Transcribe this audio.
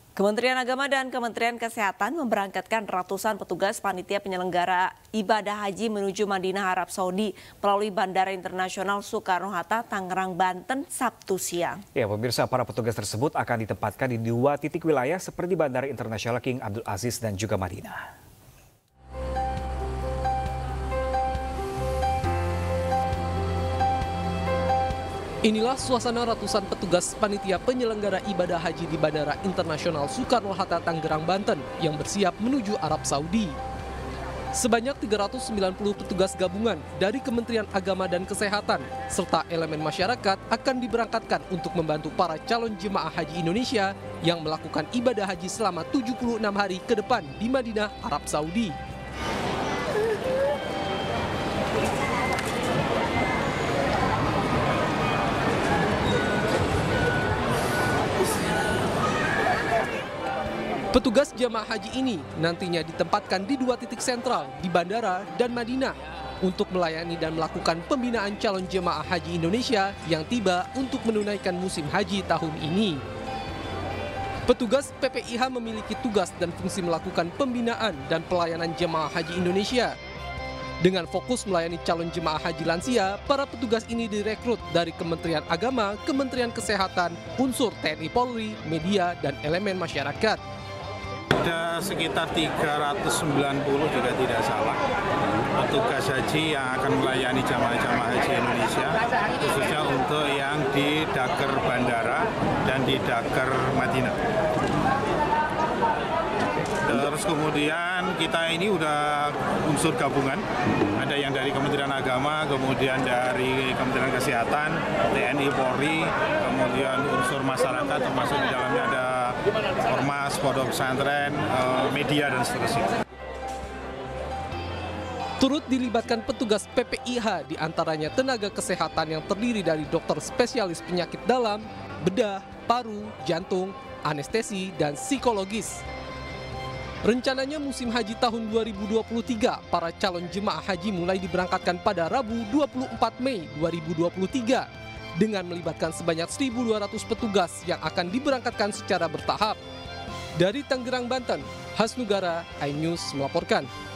Kementerian Agama dan Kementerian Kesehatan memberangkatkan ratusan petugas panitia penyelenggara ibadah haji menuju Madinah, Arab Saudi melalui Bandara Internasional Soekarno-Hatta, Tangerang, Banten, Sabtu siang. Ya, pemirsa, para petugas tersebut akan ditempatkan di 2 titik wilayah seperti Bandara Internasional King Abdul Aziz dan juga Madinah. Inilah suasana ratusan petugas panitia penyelenggara ibadah haji di Bandara Internasional Soekarno-Hatta, Tangerang, Banten yang bersiap menuju Arab Saudi. Sebanyak 390 petugas gabungan dari Kementerian Agama dan Kesehatan serta elemen masyarakat akan diberangkatkan untuk membantu para calon jemaah haji Indonesia yang melakukan ibadah haji selama 76 hari ke depan di Madinah, Arab Saudi. Petugas jamaah haji ini nantinya ditempatkan di 2 titik sentral di Bandara dan Madinah untuk melayani dan melakukan pembinaan calon jemaah haji Indonesia yang tiba untuk menunaikan musim haji tahun ini. Petugas PPIH memiliki tugas dan fungsi melakukan pembinaan dan pelayanan jemaah haji Indonesia. Dengan fokus melayani calon jemaah haji lansia, para petugas ini direkrut dari Kementerian Agama, Kementerian Kesehatan, unsur TNI Polri, media, dan elemen masyarakat. Ada sekitar 390 jika tidak salah petugas haji yang akan melayani jamaah-jamaah haji Indonesia, khususnya untuk yang di Daker Bandara dan di Daker Madinah. Terus kemudian kita ini udah unsur gabungan, ada yang dari Kementerian Agama, kemudian dari Kementerian Kesehatan, TNI Polri, kemudian unsur masyarakat termasuk di dalamnya ada ormas, pondok pesantren, media dan seterusnya. Turut dilibatkan petugas PPIH diantaranya tenaga kesehatan yang terdiri dari dokter spesialis penyakit dalam, bedah, paru, jantung, anestesi, dan psikologis. Rencananya musim haji tahun 2023, para calon jemaah haji mulai diberangkatkan pada Rabu 24 Mei 2023 dengan melibatkan sebanyak 1.200 petugas yang akan diberangkatkan secara bertahap. Dari Tangerang, Banten, Hasnugara, iNews melaporkan.